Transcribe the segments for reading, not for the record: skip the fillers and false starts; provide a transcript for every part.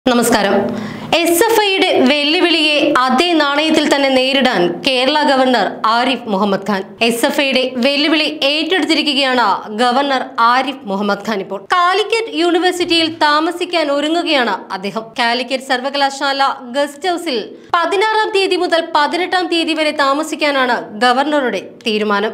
നമസ്കാരം. SFIയുടെ വെല്ലുവിളിയെ അതേ നാണയത്തിൽ തന്നെ നേരിടാൻ കേരള ഗവർണർ ആരിഫ് മുഹമ്മദ് ഖാൻ. SFIയുടെ വെല്ലുവിളി ഏറ്റെടുത്തിരിക്കുകയാണ് ഗവർണർ ആരിഫ് മുഹമ്മദ് ഖാൻ. ഇപ്പോൾ കാലിക്കറ്റ് യൂണിവേഴ്സിറ്റിയിൽ താമസിക്കാൻ ഒരുങ്ങുകയാണ് അദ്ദേഹം. കാലിക്കറ്റ് സർവകലാശാല ഗസ്റ്റ് ഹൌസിൽ 16-ാം തീയതി മുതൽ 18-ാം തീയതി വരെ താമസിക്കാനാണ് ഗവർണറുടെ തീരുമാനം.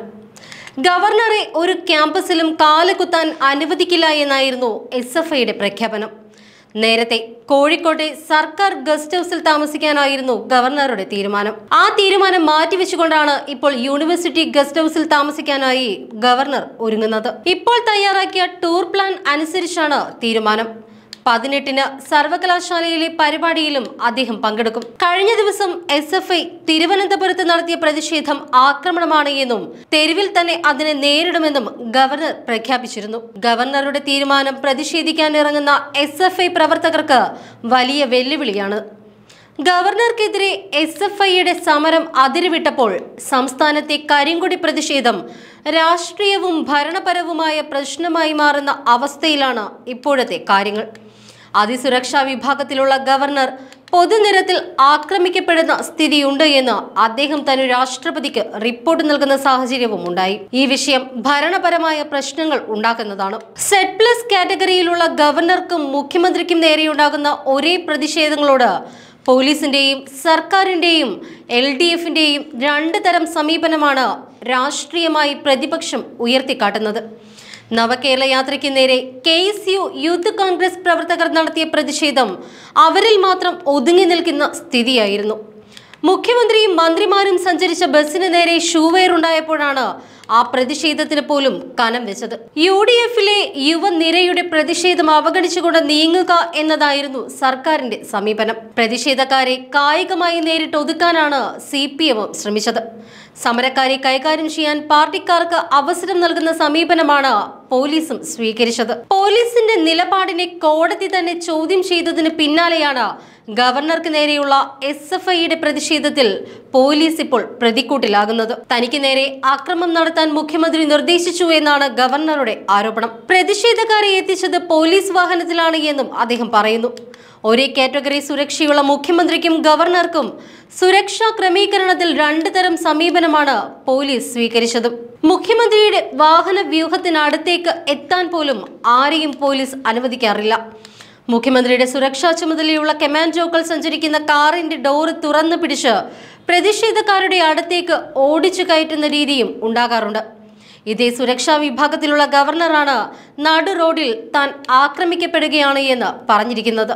ഗവർണറെ ഒരു ക്യാമ്പസിലും കാലുകുത്താൻ അനുവദിക്കില്ല എന്നായിരുന്നു SFIയുടെ പ്രഖ്യാപനം. നേരത്തെ കോഴിക്കോട്ടെ സർക്കാർ ഗസ്റ്റ് ഹൌസിൽ താമസിക്കാനായിരുന്നു ഗവർണറുടെ തീരുമാനം. ആ തീരുമാനം മാറ്റിവെച്ചുകൊണ്ടാണ് ഇപ്പോൾ യൂണിവേഴ്സിറ്റി ഗസ്റ്റ് ഹൌസിൽ താമസിക്കാനായി ഗവർണർ ഒരുങ്ങുന്നത്. ഇപ്പോൾ തയ്യാറാക്കിയ ടൂർ പ്ലാൻ അനുസരിച്ചാണ് തീരുമാനം. 18-ന് സർവകലാശാലയിലെ പരിപാടിയിലും അദ്ദേഹം പങ്കെടുക്കും. കഴിഞ്ഞ ദിവസം SFI തിരുവനന്തപുരത്ത് നടത്തിയ പ്രതിഷേധം ആക്രമണമാണ് എന്നും തെരുവിൽ തന്നെ അതിനെ നേരിടുമെന്നും ഗവർണർ പ്രഖ്യാപിച്ചിരുന്നു. ഗവർണറുടെ തീരുമാനം പ്രതിഷേധിക്കാൻ ഇറങ്ങുന്ന SFI പ്രവർത്തകർക്ക് വലിയ വെല്ലുവിളിയാണ്. ഗവർണർക്കെതിരെ SFIയുടെ സമരം അതിരുവിട്ടപ്പോൾ സംസ്ഥാനത്തെ കരിങ്കൊടി പ്രതിഷേധം രാഷ്ട്രീയവും ഭരണപരവുമായ പ്രശ്നമായി മാറുന്ന അവസ്ഥയിലാണ് ഇപ്പോഴത്തെ കാര്യങ്ങൾ. അതിസുരക്ഷാ വിഭാഗത്തിലുള്ള ഗവർണർ പൊതുനിരത്തിൽ ആക്രമിക്കപ്പെടുന്ന സ്ഥിതിയുണ്ട് എന്ന് അദ്ദേഹം തന്നെ രാഷ്ട്രപതിക്ക് റിപ്പോർട്ട് നൽകുന്ന സാഹചര്യവും ഉണ്ടായി. ഈ വിഷയം ഭരണപരമായ പ്രശ്നങ്ങൾ ഉണ്ടാക്കുന്നതാണ്. Z+ കാറ്റഗറിയിലുള്ള ഗവർണർക്കും മുഖ്യമന്ത്രിക്കും നേരെയുണ്ടാകുന്ന ഒരേ പ്രതിഷേധങ്ങളോട് പോലീസിന്റെയും സർക്കാരിന്റെയും LDFന്റെയും രണ്ട് തരം സമീപനമാണ് രാഷ്ട്രീയമായി പ്രതിപക്ഷം ഉയർത്തിക്കാട്ടുന്നത്. നവകേരള യാത്രയ്ക്ക് നേരെ KSU യൂത്ത് കോൺഗ്രസ് പ്രവർത്തകർ നടത്തിയ പ്രതിഷേധം അവരിൽ മാത്രം ഒതുങ്ങി നിൽക്കുന്ന സ്ഥിതിയായിരുന്നു. മുഖ്യമന്ത്രിയും മന്ത്രിമാരും സഞ്ചരിച്ച ബസ്സിന് നേരെ ഷൂവെയർ ഉണ്ടായപ്പോഴാണ് ആ പ്രതിഷേധത്തിന് പോലും കനം വെച്ചത്. UDFിലെ യുവനിരയുടെ പ്രതിഷേധം അവഗണിച്ചുകൊണ്ട് നീങ്ങുക എന്നതായിരുന്നു സർക്കാരിന്റെ സമീപനം. പ്രതിഷേധക്കാരെ കായികമായി നേരിട്ട് ഒതുക്കാനാണ് CPM ശ്രമിച്ചത്. സമരക്കാരെ കൈകാര്യം ചെയ്യാൻ പാർട്ടിക്കാർക്ക് അവസരം നൽകുന്ന സമീപനമാണ് പോലീസും സ്വീകരിച്ചത്. പോലീസിന്റെ നിലപാടിനെ കോടതി തന്നെ ചോദ്യം ചെയ്തതിന് പിന്നാലെയാണ് ഗവർണർക്ക് നേരെയുള്ള SFIയുടെ പ്രതിഷേധത്തിൽ പോലീസ് ഇപ്പോൾ പ്രതിക്കൂട്ടിലാകുന്നത്. തനിക്ക് നേരെ ആക്രമണം നടത്താൻ മുഖ്യമന്ത്രി നിർദ്ദേശിച്ചു എന്നാണ് ഗവർണറുടെ ആരോപണം. പ്രതിഷേധക്കാരെ എത്തിച്ചത് പോലീസ് വാഹനത്തിലാണ് എന്നും അദ്ദേഹം പറയുന്നു. ഒരേ കാറ്റഗറി സുരക്ഷയുള്ള മുഖ്യമന്ത്രിക്കും ഗവർണർക്കും സുരക്ഷാ ക്രമീകരണത്തിൽ രണ്ട് തരം സമീപനമാണ് പോലീസ് സ്വീകരിച്ചത്. മുഖ്യമന്ത്രിയുടെ വാഹന വ്യൂഹത്തിനടുത്തേക്ക് എത്താൻ പോലും ആരെയും പോലീസ് അനുവദിക്കാറില്ല. മുഖ്യമന്ത്രിയുടെ സുരക്ഷാ ചുമതലയുള്ള കമാൻഡോകൾ സഞ്ചരിക്കുന്ന കാറിന്റെ ഡോറ് തുറന്നു പിടിച്ച് പ്രതിഷേധക്കാരുടെ അടുത്തേക്ക് ഓടിച്ചു കയറ്റുന്ന രീതിയും ഉണ്ടാകാറുണ്ട്. ഇതേ സുരക്ഷാ വിഭാഗത്തിലുള്ള ഗവർണറാണ് നടു റോഡിൽ താൻ ആക്രമിക്കപ്പെടുകയാണ് എന്ന് പറഞ്ഞിരിക്കുന്നത്.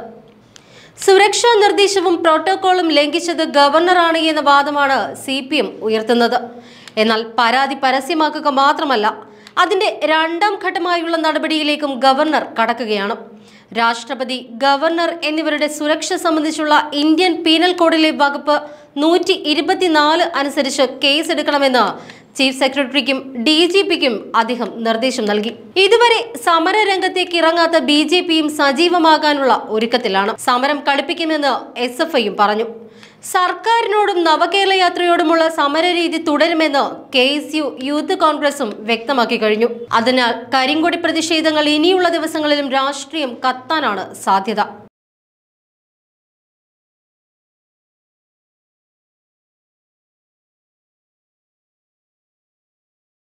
സുരക്ഷാ നിർദ്ദേശവും പ്രോട്ടോകോളും ലംഘിച്ചത് ഗവർണറാണ് എന്ന വാദമാണ് CPM ഉയർത്തുന്നത്. എന്നാൽ പരാതി പരസ്യമാക്കുക മാത്രമല്ല, അതിന്റെ രണ്ടാം ഘട്ടമായുള്ള നടപടിയിലേക്കും ഗവർണർ കടക്കുകയാണ്. രാഷ്ട്രപതി, ഗവർണർ എന്നിവരുടെ സുരക്ഷ സംബന്ധിച്ചുള്ള ഇന്ത്യൻ പീനൽ കോഡിലെ വകുപ്പ് 124 അനുസരിച്ച് കേസെടുക്കണമെന്ന് ചീഫ് സെക്രട്ടറിക്കും DGPക്കും അദ്ദേഹം നിർദ്ദേശം നൽകി. ഇതുവരെ സമര രംഗത്തേക്ക് ഇറങ്ങാത്ത BJPയും സജീവമാകാനുള്ള ഒരുക്കത്തിലാണ്. സമരം കടുപ്പിക്കുമെന്ന് SFIയും പറഞ്ഞു. സർക്കാരിനോടും നവകേരള യാത്രയോടുമുള്ള സമരരീതി തുടരുമെന്ന് KSU യൂത്ത് കോൺഗ്രസും വ്യക്തമാക്കി കഴിഞ്ഞു. അതിനാൽ കരിങ്കൊടി പ്രതിഷേധങ്ങൾ ഇനിയുള്ള ദിവസങ്ങളിലും രാഷ്ട്രീയം കത്താനാണ് സാധ്യത.